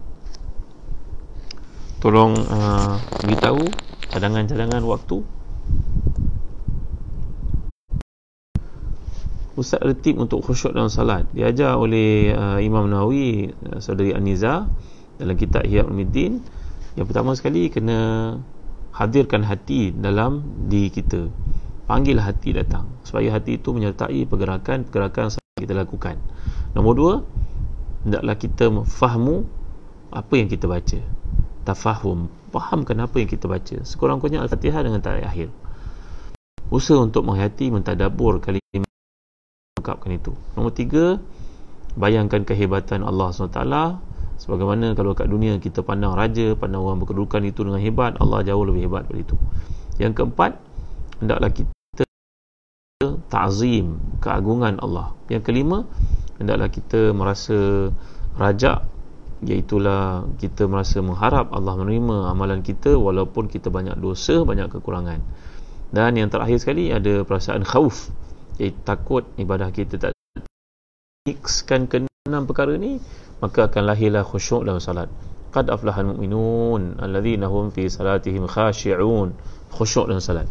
tolong beritahu cadangan-cadangan waktu. Ustaz ada tip untuk khusyuk dalam salat. Diajar oleh Imam Nawawi, saudari Aniza, dalam kitab Ihya Ulumuddin. Yang pertama sekali, kena hadirkan hati dalam diri kita. Panggil hati datang, supaya hati itu menyertai pergerakan-pergerakan yang kita lakukan. Nombor 2, hendaklah kita fahamu apa yang kita baca. Tafahum, fahamkan apa yang kita baca. Sekurang-kurangnya Al-Fatihah dengan tarik akhir. Usaha untuk menghayati, mentadabbur kalimat, mengungkapkan itu. Nombor 3, bayangkan kehebatan Allah SWT. Sebagaimana kalau kat dunia kita pandang raja, pandang orang berkedudukan itu dengan hebat, Allah jauh lebih hebat daripada itu. Yang keempat, hendaklah kita ta'zim, keagungan Allah. Yang kelima, hendaklah kita merasa rajak, iaitulah kita merasa mengharap Allah menerima amalan kita walaupun kita banyak dosa, banyak kekurangan. Dan yang terakhir sekali, ada perasaan khauf, iaitu takut ibadah kita tak mixkan ke 6 perkara ni, maka akan lahirlah khusyuk dalam salat. Qad aflahal mu'minun alladzina hum fi salatihim khashi'un. Khusyuk dalam salat.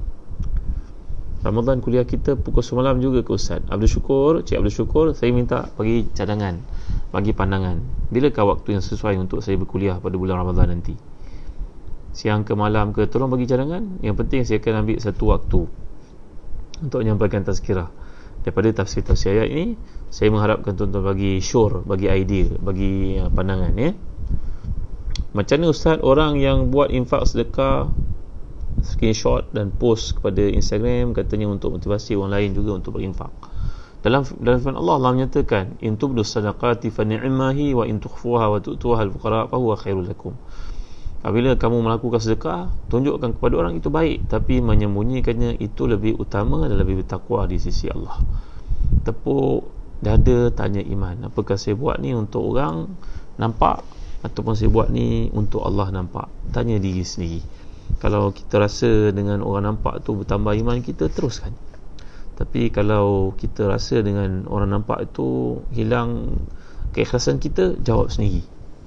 Ramadan kuliah kita pukul 9 malam juga ke Ustaz Abdul Syukur, Cik Abdul Syukur, saya minta bagi cadangan, bagi pandangan, bilakah waktu yang sesuai untuk saya berkuliah pada bulan Ramadan nanti? Siang ke malam ke? Tolong bagi cadangan. Yang penting saya akan ambil satu waktu untuk menyampaikan tazkirah. Daripada tafsir-tafsir ayat ini, saya mengharapkan tuan-tuan bagi syur, bagi idea, bagi pandangan, ya. Macam mana Ustaz orang yang buat infak sedekah, screenshot dan post kepada Instagram, katanya untuk motivasi orang lain juga untuk berinfak? Dalam firman Allah menyatakan, in tubdu sadaqati fa ni'mahi wa in tukhfuha wa tu'tuha al-fuqara fa huwa khairul lakum. Apabila kamu melakukan sedekah, tunjukkan kepada orang itu baik, tapi menyembunyikannya itu lebih utama dan lebih bertakwa di sisi Allah. Tepuk dada, tanya iman, apakah saya buat ni untuk orang nampak ataupun saya buat ni untuk Allah nampak? Tanya diri sendiri. Kalau kita rasa dengan orang nampak tu bertambah iman kita, teruskan. Tapi kalau kita rasa dengan orang nampak itu hilang keikhlasan kita, jawab sendiri.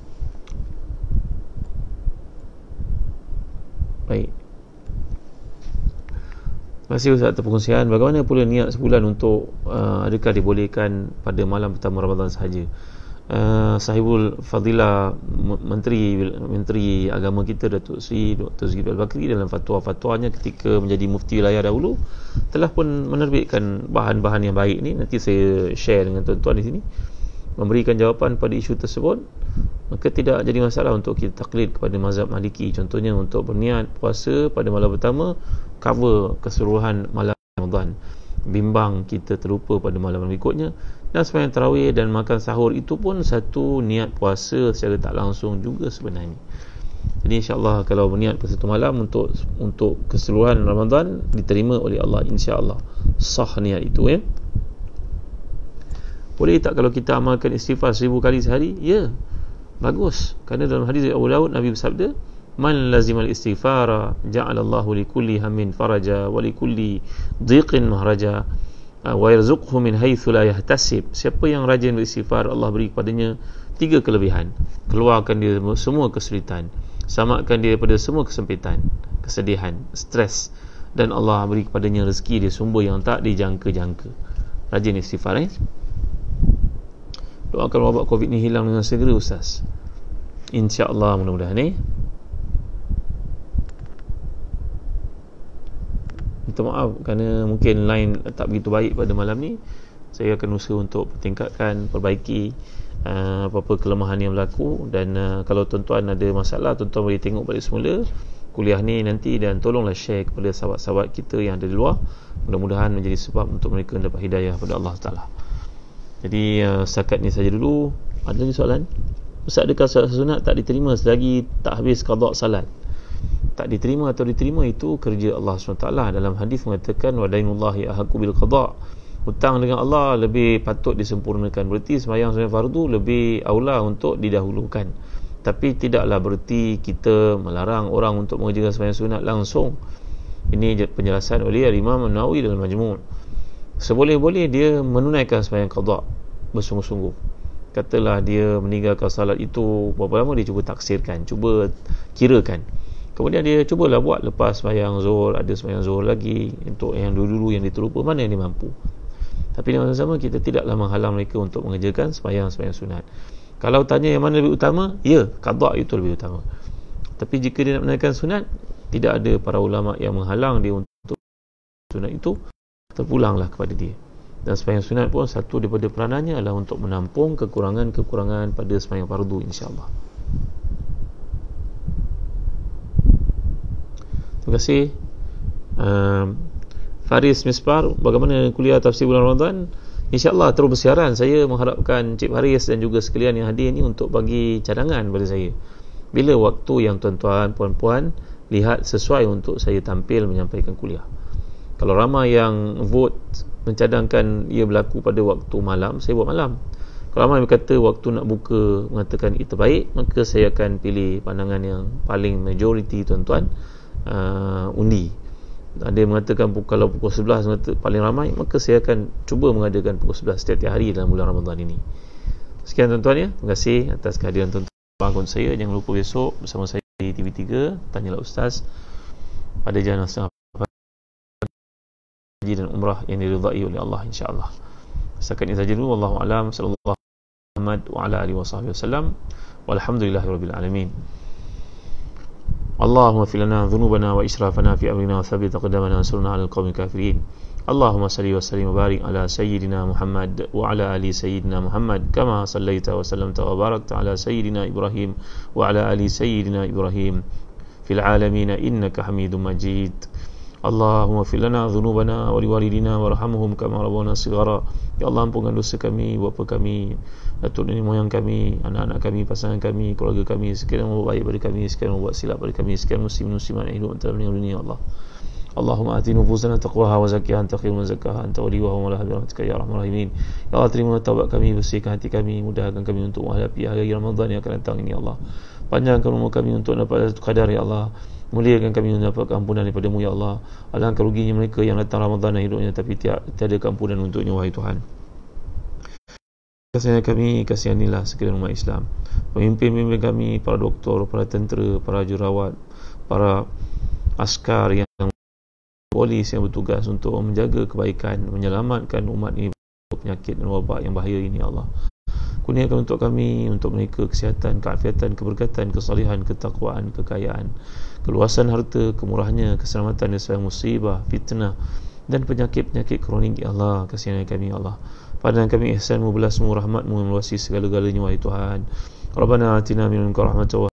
Baik. Terima kasih Ustaz atas perkongsian. Bagaimana pula niat sebulan untuk adakah dibolehkan pada malam pertama Ramadan sahaja? Sahibul Fadilah, Menteri Agama kita, Datuk Seri Dr. Zulkifli Al-Bakri, dalam fatwa-fatwanya ketika menjadi mufti wilayah dahulu telah pun menerbitkan bahan-bahan yang baik ni. Nanti saya share dengan tuan-tuan di sini, memberikan jawapan pada isu tersebut. Maka tidak jadi masalah untuk kita taklid kepada mazhab Maliki. Contohnya untuk berniat puasa pada malam pertama, cover keseluruhan malam Ramadan, bimbang kita terlupa pada malam berikutnya. Dan sembahyang tarawih dan makan sahur itu pun satu niat puasa secara tak langsung juga sebenarnya. Jadi insya-Allah kalau berniat pada satu malam untuk keseluruhan Ramadan, diterima oleh Allah insya-Allah. Sah niat itu, ya. Boleh tak kalau kita amalkan istighfar 1000 kali sehari? Ya. bagus. Kerana dalam hadis Abu Dawud Nabi bersabda, man lazimal istighfara ja'alallahu likulli hammin faraja wa likulli dhiqin mahraja wa yarzuqhu min haitsu la yahtasib. Siapa yang rajin beristighfar, Allah beri kepadanya 3 kelebihan. Keluarkan dia semua kesulitan, selamatkan dia daripada semua kesempitan, kesedihan, stres, dan Allah beri kepadanya rezeki dia sumber yang tak dijangka-jangka. Rajin istighfar. Doakan wabak Covid ni hilang dengan segera, Ustaz. InsyaAllah, mudah-mudahan minta maaf kerana mungkin line tak begitu baik pada malam ni. Saya akan usaha untuk tingkatkan, perbaiki apa-apa kelemahan yang berlaku. Dan kalau tuan-tuan ada masalah, tuan-tuan boleh tengok balik semula kuliah ni nanti, dan tolonglah share kepada sahabat-sahabat kita yang ada di luar. Mudah-mudahan menjadi sebab untuk mereka mendapat hidayah pada Allah Ta'ala. Jadi setakat ni saja dulu. Ada lagi soalan? Ustaz, adakah solat sunat tak diterima selagi tak habis qada salat? Tak diterima atau diterima itu kerja Allah SWT. Dalam hadis mengatakan wadainullahi ahaqqu bil qada, hutang dengan Allah lebih patut disempurnakan. Berarti sembahyang sunat fardu lebih aula untuk didahulukan. Tapi tidaklah berarti kita melarang orang untuk mengerjakan sembahyang sunat langsung. Ini penjelasan oleh Imam An-Nawawi dalam Majmu'. Seboleh-boleh dia menunaikan sembahyang qada bersungguh-sungguh. Katalah dia meninggalkan salat itu berapa lama, dia cuba taksirkan, cuba kirakan. Kemudian dia cubalah buat lepas sembahyang zuhur, ada sembahyang zuhur lagi untuk yang dulu-dulu yang diterlupa, mana yang dia mampu. Tapi dengan sama kita tidaklah menghalang mereka untuk mengerjakan sembahyang-sembahyang sunat. Kalau tanya yang mana lebih utama, ya, qada itu lebih utama. Tapi jika dia nak menunaikan sunat, tidak ada para ulama yang menghalang dia untuk sunat itu, terpulanglah kepada dia. Dan sembahyang sunat pun satu daripada peranannya adalah untuk menampung kekurangan-kekurangan pada sembahyang fardu, insya-Allah. Terima kasih. Faris Misbar, bagaimana kuliah tafsir bulan Ramadan? InsyaAllah terus bersiaran. Saya mengharapkan Cik Faris dan juga sekalian yang hadir ni untuk bagi cadangan pada saya. Bila waktu yang tuan-tuan, puan-puan lihat sesuai untuk saya tampil menyampaikan kuliah. Kalau ramai yang vote mencadangkan ia berlaku pada waktu malam, saya buat malam. Kalau ramai berkata waktu nak buka mengatakan itu baik, maka saya akan pilih pandangan yang paling majoriti tuan-tuan undi. Ada yang mengatakan kalau pukul 11 paling ramai, maka saya akan cuba mengadakan pukul 11 setiap hari dalam bulan Ramadan ini. Sekian tuan-tuan ya. Terima kasih atas kehadiran tuan-tuan. Bangun saya, jangan lupa besok bersama saya di TV3 Tanyalah Ustaz pada jam 7:30 haji dan umrah yang diridai oleh Allah, insya-Allah. Setakat ini saja dulu. Wallahu a'lam. Sallallahu Muhammad wa ala alihi wasallam. Walhamdulillahirabbil alamin. Allahumma fil lana dhunubana wa israfana fi amrina wa thabbit aqdamana wansurna 'alal qawmil kafirin. Allahumma salli wa sallim wa barik ala sayyidina Muhammad wa ala ali sayyidina Muhammad kama sallaita wa sallamta wa barakta ala sayyidina Ibrahim wa ala ali sayyidina Ibrahim fil alamin innaka Hamidum Majid. Allahumma fil lana dhunubana wa liwalidina warhamhum kama rabbana shighara. Ya Allah, ampunkan dosa kami, bapa kami, datuk nenek moyang kami, anak-anak kami, pasangan kami, keluarga kami, sekalian membuat baik pada kami, sekalian membuat silap pada kami, sekalian muslim-muslimat yang hidup antara meninggal dunia, Allah. Allahumma ati nufusana taqwaha wa zakkiha anta khairun man zakkaha anta waliyuha wa mawlaha bi rahmatika ya arhamar rahimin. Ya Allah, terima taubat kami, bersihkan hati kami, mudahkan kami untuk menghadapi hari Ramadan yang akan datang ini, Allah. Panjangkan umur kami untuk dapat qadar, ya Allah. Muliakan kami mendapat keampunan daripada-Mu, ya Allah. Alangkah ruginya mereka yang datang Ramadan dan hidupnya tapi tiada keampunan untuknya, wahai Tuhan. Kasihan kami, kasihanilah sekalian umat Islam, pemimpin-pemimpin kami, para doktor, para tentera, para jurawat, para askar yang polis yang bertugas untuk menjaga kebaikan, menyelamatkan umat ini dari penyakit dan wabak yang bahaya ini, Allah. Kurniakan untuk kami, untuk mereka kesihatan, keafiatan, keberkatan, kesalihan, ketakwaan, kekayaan, keluasan harta, kemurahannya, keselamatan dari segala musibah, fitnah dan penyakit-penyakit kronik, ya Allah. Kasihan kami, ya Allah. Pandang kami ihsan-Mu, belas-Mu, rahmat-Mu yang meluasi segala-galanya, wahai Tuhan. Rabbana atina min ladunka rahmatan